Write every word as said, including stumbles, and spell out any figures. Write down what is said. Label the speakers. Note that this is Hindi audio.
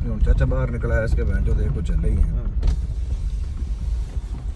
Speaker 1: चाचा बाहर निकला है इसके बहन जो देखो चल रही है।